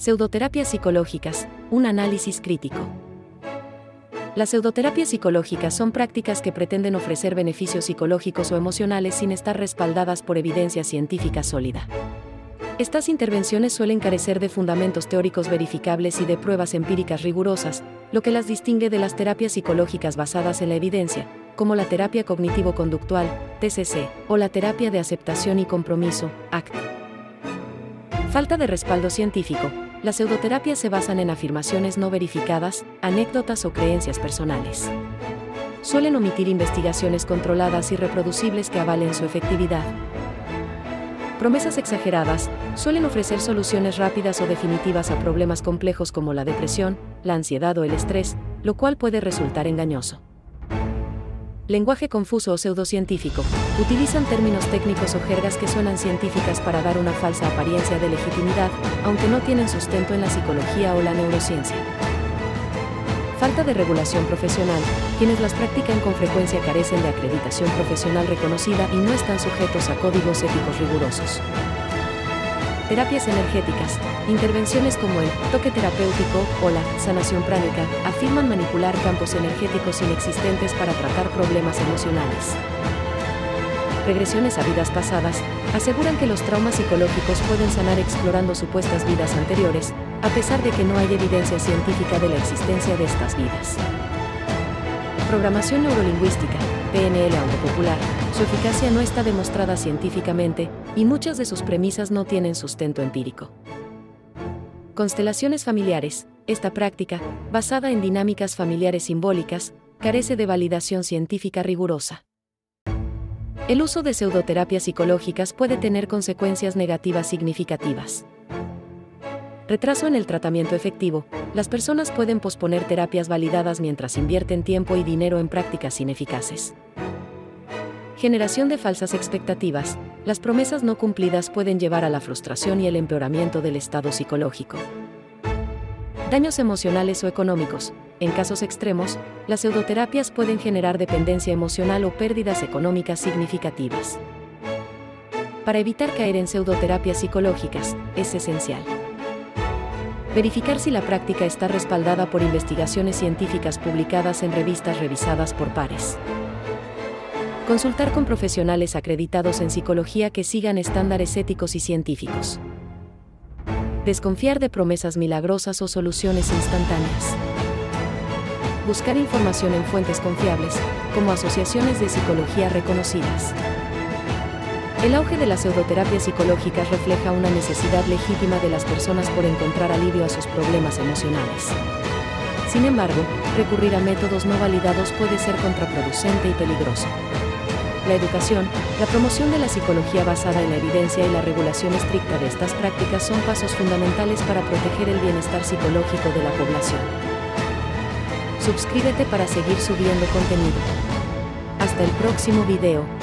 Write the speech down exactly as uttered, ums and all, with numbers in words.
Pseudoterapias psicológicas, un análisis crítico. Las pseudoterapias psicológicas son prácticas que pretenden ofrecer beneficios psicológicos o emocionales sin estar respaldadas por evidencia científica sólida. Estas intervenciones suelen carecer de fundamentos teóricos verificables y de pruebas empíricas rigurosas, lo que las distingue de las terapias psicológicas basadas en la evidencia, como la terapia cognitivo-conductual, T C C, o la terapia de aceptación y compromiso, A C T. Falta de respaldo científico. Las pseudoterapias se basan en afirmaciones no verificadas, anécdotas o creencias personales. Suelen omitir investigaciones controladas y reproducibles que avalen su efectividad. Promesas exageradas. Suelen ofrecer soluciones rápidas o definitivas a problemas complejos como la depresión, la ansiedad o el estrés, lo cual puede resultar engañoso. Lenguaje confuso o pseudocientífico. Utilizan términos técnicos o jergas que suenan científicas para dar una falsa apariencia de legitimidad, aunque no tienen sustento en la psicología o la neurociencia. Falta de regulación profesional. Quienes las practican con frecuencia carecen de acreditación profesional reconocida y no están sujetos a códigos éticos rigurosos. Terapias energéticas. Intervenciones como el toque terapéutico o la sanación pránica afirman manipular campos energéticos inexistentes para tratar problemas emocionales. Regresiones a vidas pasadas. Aseguran que los traumas psicológicos pueden sanar explorando supuestas vidas anteriores, a pesar de que no hay evidencia científica de la existencia de estas vidas. Programación neurolingüística, P N L aunque popular, su eficacia no está demostrada científicamente, y muchas de sus premisas no tienen sustento empírico. Constelaciones familiares. Esta práctica, basada en dinámicas familiares simbólicas, carece de validación científica rigurosa. El uso de pseudoterapias psicológicas puede tener consecuencias negativas significativas. Retraso en el tratamiento efectivo. Las personas pueden posponer terapias validadas mientras invierten tiempo y dinero en prácticas ineficaces. Generación de falsas expectativas. Las promesas no cumplidas pueden llevar a la frustración y el empeoramiento del estado psicológico. Daños emocionales o económicos. En casos extremos, las pseudoterapias pueden generar dependencia emocional o pérdidas económicas significativas. Para evitar caer en pseudoterapias psicológicas, es esencial verificar si la práctica está respaldada por investigaciones científicas publicadas en revistas revisadas por pares. Consultar con profesionales acreditados en psicología que sigan estándares éticos y científicos. Desconfiar de promesas milagrosas o soluciones instantáneas. Buscar información en fuentes confiables, como asociaciones de psicología reconocidas. El auge de las pseudoterapias psicológicas refleja una necesidad legítima de las personas por encontrar alivio a sus problemas emocionales. Sin embargo, recurrir a métodos no validados puede ser contraproducente y peligroso. La educación, la promoción de la psicología basada en la evidencia y la regulación estricta de estas prácticas son pasos fundamentales para proteger el bienestar psicológico de la población. Suscríbete para seguir subiendo contenido. Hasta el próximo video.